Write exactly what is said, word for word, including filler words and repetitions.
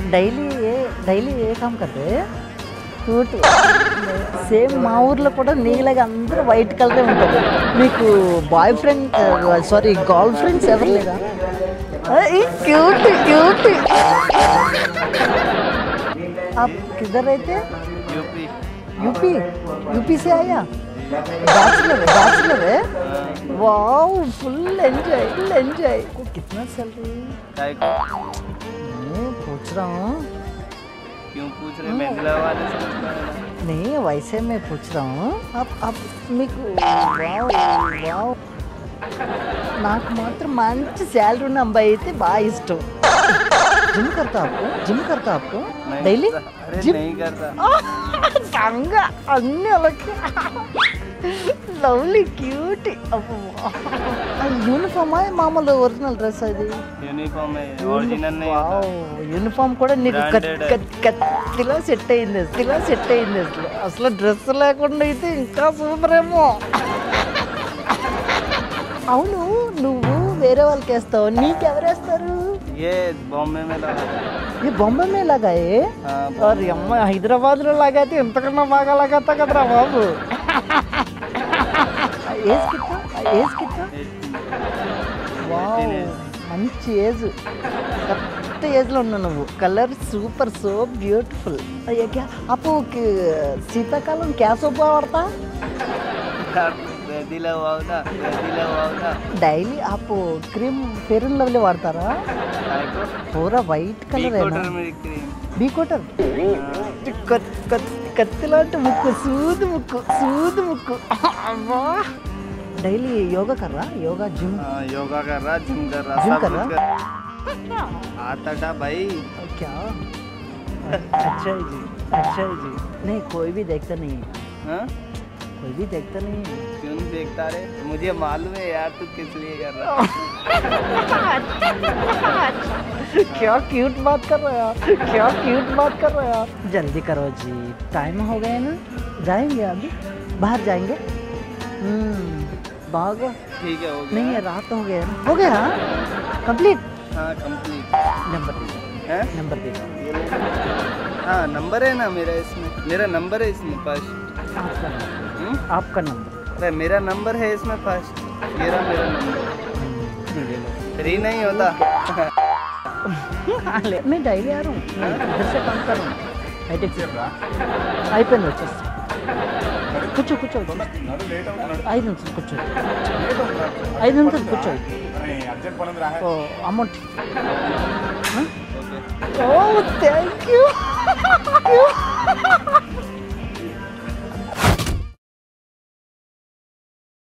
Daily ఏ daily ఏ కామ్ కదే క్యూట్ సేమ్ మా ఊర్లో కూడా నీలాగా అందరూ వైట్ కలరే ఉంటుంది మీకు boyfriend sorry girlfriends ఎవరు లేదా क्यूट क्यूट आप किधर रहते हैं? यूपी यूपी यूपी से आया बैचलर है बैचलर है wow full enjoy full enjoy को कितना सैलरी काय को मैं पूछ रहा हूँ क्यों पूछ रहे महिला वाले से नहीं वैसे मैं पूछ रहा हूँ आप आप मेरे को वाओ वाओ నాకు మాత్రం మంచి శాలరీ ఉన్న అబ్బాయి అయితే బాగా ఇష్టం జిమ్ करता आपको जिम करता आपको डेली जिम नहीं करता సంగ అన్ని అలాగే లవ్లీ క్యూట్ యూనిఫామ్ మామూలు ఒరిజినల్ డ్రెస్ అది యూనిఫామ్ ఒరిజినల్ యూనిఫామ్ కూడా నీకు కత్తిలా సెట్ అయింది అసలు సెట్ అయింది అసలు అసలు డ్రెస్ లేకుండా అయితే ఇంకా సూపర్ ఏమో అవును నువ్వు వేరే వాళ్ళకి వేస్తావు నీకెవరు వేస్తారు ये बॉम्बे में लगा ये बॉम्बे में लगा है और अम्म हैदराबाद లో लगाते ఎంతకన్నా బాగా लगाता కదరా బాబు ఏజ్ కిత్తా ఏజ్ కిత్తా వావ్ మంచి ఏజ్ కరెక్ట్ ఏజ్ లో ఉన్నావు నువ్వు కలర్ సూపర్ సో బ్యూటిఫుల్ అయ్యా క్యా అప్పు శీతాకాలం క్యా సోప్ వాడతా డైలీ आप क्रीम फेयर एंड लवली వాడతారా पूरा वाइट कलर है ना बी कोटर కత్తిలాంటి ముక్కు సూది ముక్కు సూది ముక్కు డైలీ యోగా कर रहा योगा जिम योगा कर रहा जिम कर रहा जिम कर रहा आता था भाई क्या अच्छा है जी अच्छा है जी नहीं कोई भी देखता नहीं है कोई भी देखता नहीं है क्यों नहीं देखता रे मुझे मालूम है यार तू किस लिए कर रहा क्या क्यूट बात कर रहा है क्या क्यूट बात कर रहा है जल्दी करो जी टाइम हो गया ना जाएंगे अभी बाहर जाएंगे बाग ठीक है हो गया नहीं रात हो गया ना हो गया कंप्लीट हाँ कंप्लीट नंबर दे है नंबर दे हाँ नंबर है ना मेरा इसमें मेरा नंबर है इसमें फर्स्ट आपका नंबर आपका नंबर अरे मेरा नंबर है इसमें फर्स्ट मेरा मेरा नंबर फ्री नहीं होता मैं डायरी आ रहा हूँ इधर से काम कर रहा हूँ हाईटेक అయిపోయింది వచ్చేసి కూర్చో కూర్చో ఐదు నిమిషాలు కూర్చో ఐదు నిమిషాలు కూర్చో అమౌంట్ ఓ థ్యాంక్ యూ